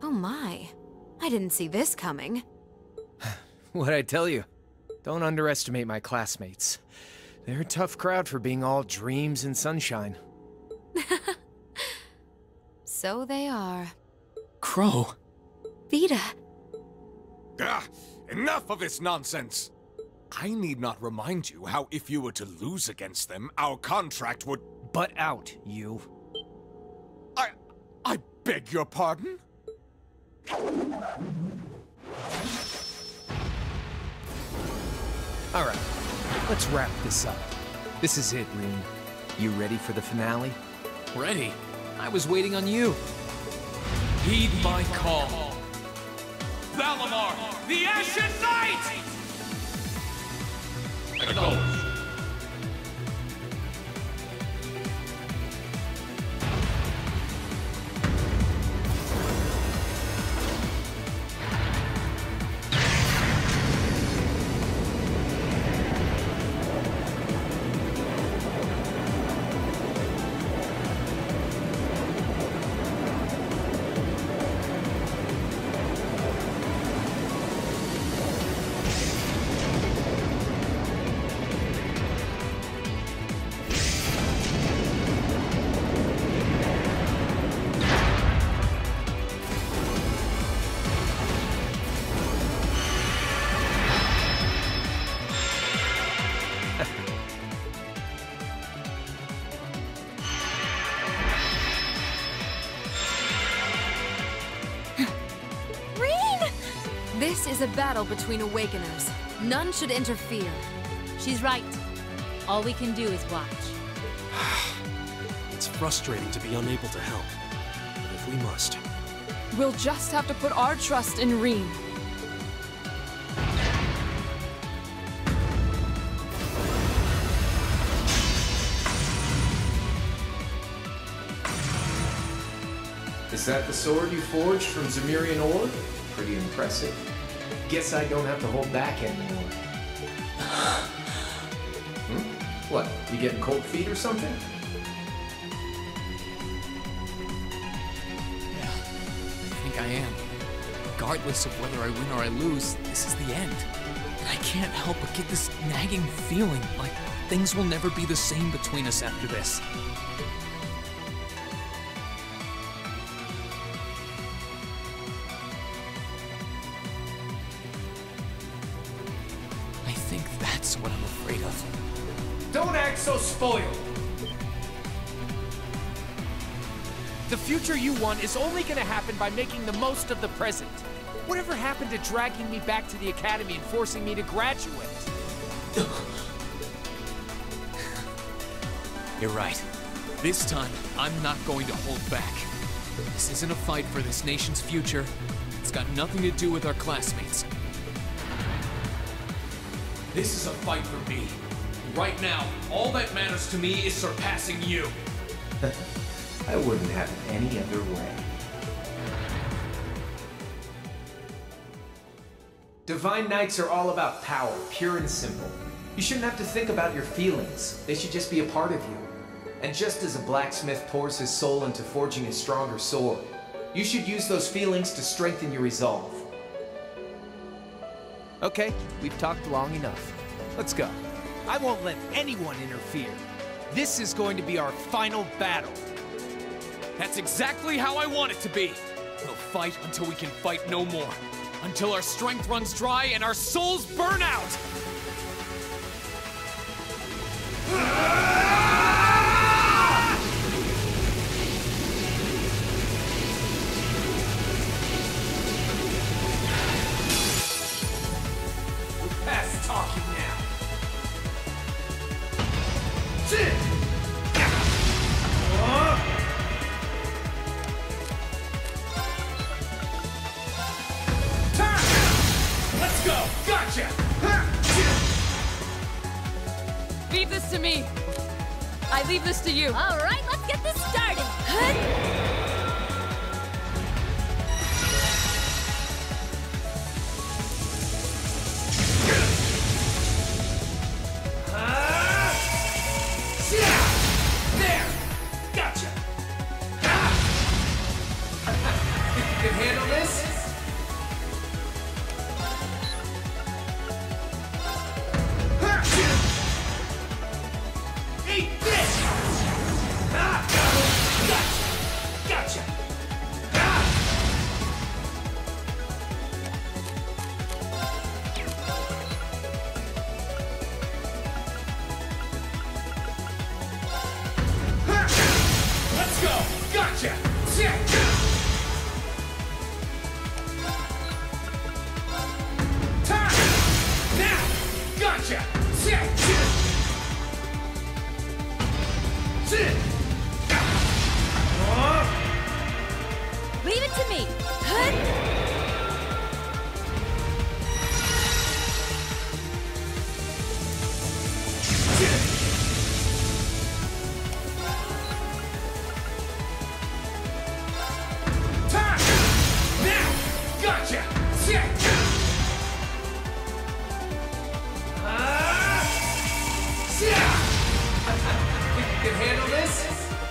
Oh my. I didn't see this coming. What'd I tell you? Don't underestimate my classmates. They're a tough crowd for being all dreams and sunshine. So they are. Crow. Vita. Ah, enough of this nonsense! I need not remind you how if you were to lose against them, our contract would... Butt out, you. I beg your pardon? Alright, let's wrap this up. This is it, Reen. You ready for the finale? Ready? I was waiting on you. Heed my call. Valimar, the Ashen Knight! Acknowledged. This is a battle between Awakeners. None should interfere. She's right. All we can do is watch. It's frustrating to be unable to help, but if we must... We'll just have to put our trust in Reen. Is that the sword you forged from Zemirian ore? Pretty impressive. Guess I don't have to hold back anymore. What, you getting cold feet or something? Yeah, I think I am. Regardless of whether I win or I lose, this is the end. And I can't help but get this nagging feeling like things will never be the same between us after this. I think that's what I'm afraid of. Don't act so spoiled! The future you want is only gonna happen by making the most of the present. Whatever happened to dragging me back to the academy and forcing me to graduate? You're right. This time, I'm not going to hold back. This isn't a fight for this nation's future. It's got nothing to do with our classmates. This is a fight for me. Right now, all that matters to me is surpassing you. I wouldn't have it any other way. Divine Knights are all about power, pure and simple. You shouldn't have to think about your feelings. They should just be a part of you. And just as a blacksmith pours his soul into forging a stronger sword, you should use those feelings to strengthen your resolve. Okay, we've talked long enough. Let's go. I won't let anyone interfere. This is going to be our final battle. That's exactly how I want it to be. We'll fight until we can fight no more. Until our strength runs dry and our souls burn out! We're past talking now. Let's go! Gotcha! Leave this to me. I leave this to you. All right, let's get this started. There! Gotcha! You can handle this? Leave it to me. Huh? Can handle this?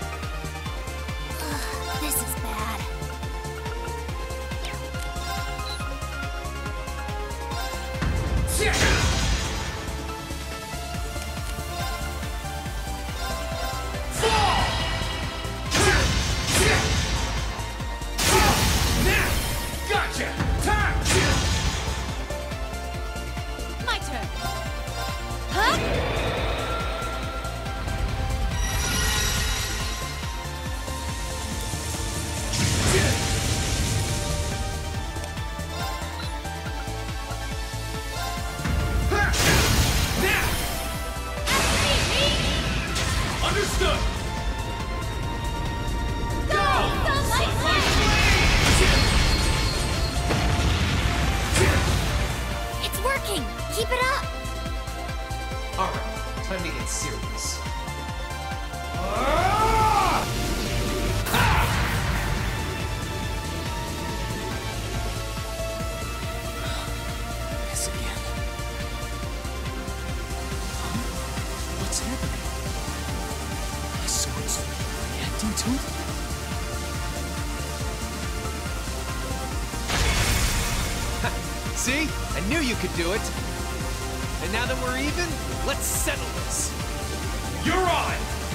This is bad. My turn. Huh? Understood! It's working! Keep it up! Alright, time to get serious. This again. What's happening? My sword's reacting to it? See? I knew you could do it. And now that we're even, let's settle this. You're on!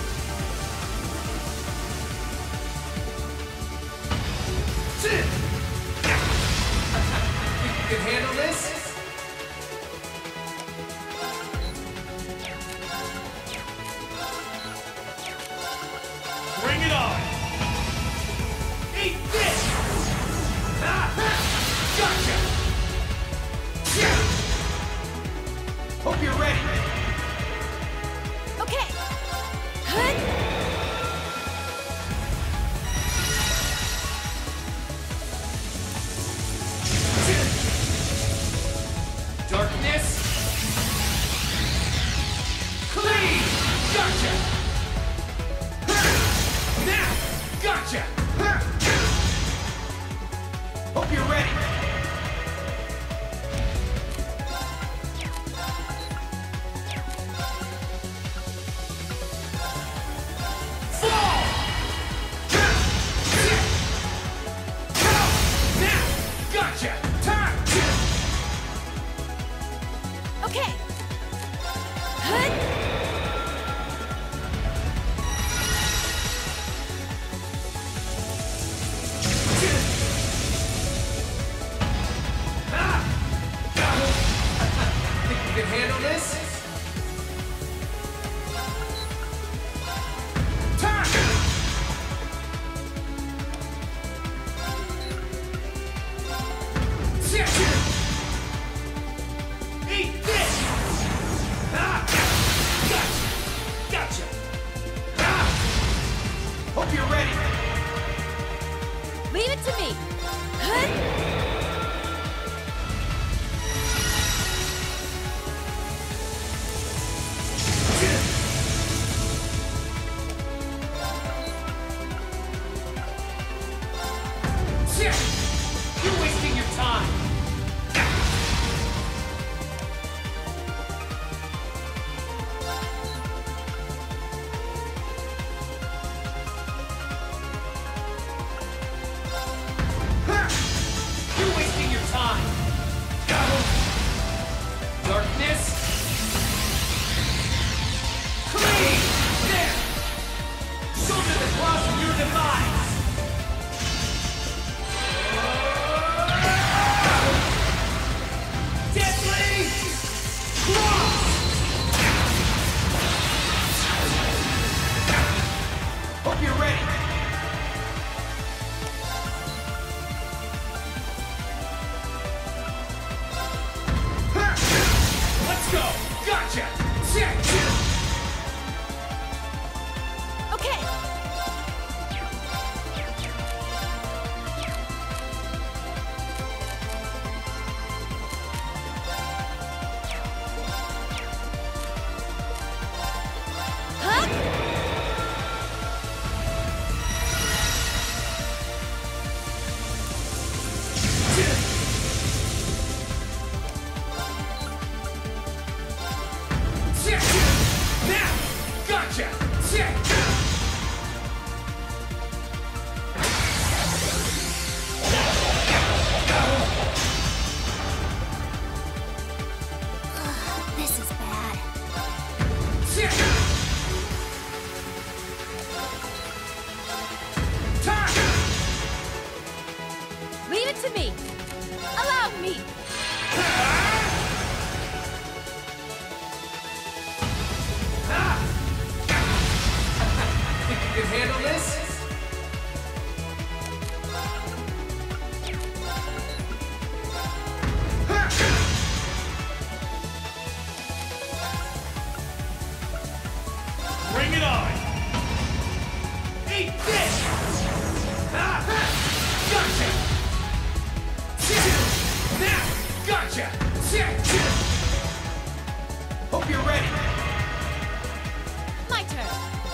You can handle this? Bring it on! Eat this! Gotcha! Hope you're ready. Okay. Huh? You can handle this? Bring it on! Eat this! Gotcha! Now! Gotcha! Hope you're ready. My turn.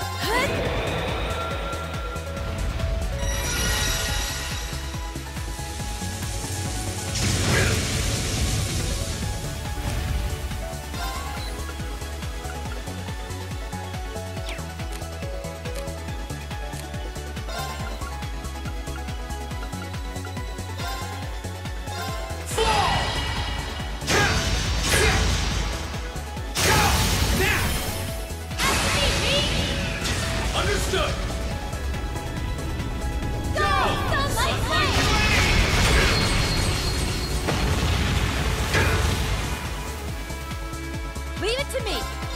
Understood! Leave it to me.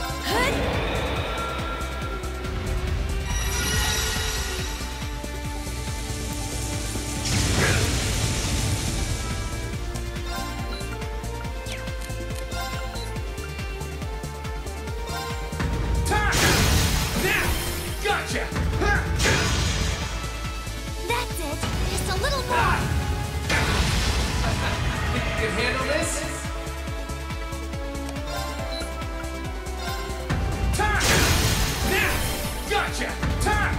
Now! Gotcha! That's it. Just a little more. You can handle this? Time! Now! Gotcha! Time!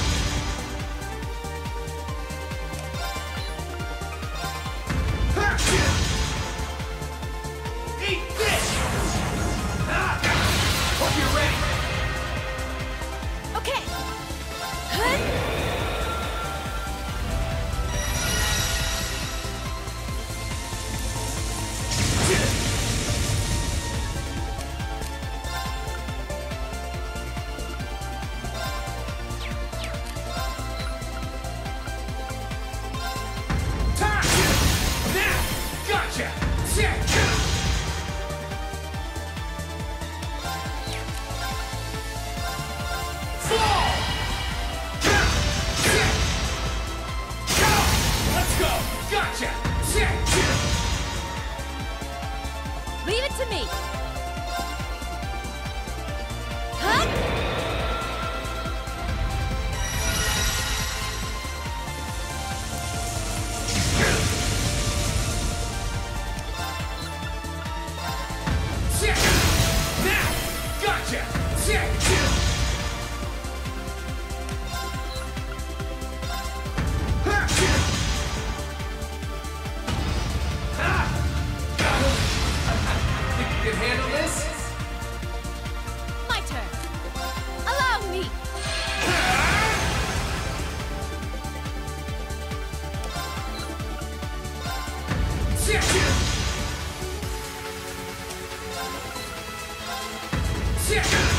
Eat this! Hope you're ready. Okay. Time! Now! Gotcha! Fall! Let's go! Gotcha! Leave it to me. Now! Gotcha! You can handle this? My turn. Allow me. Yeah!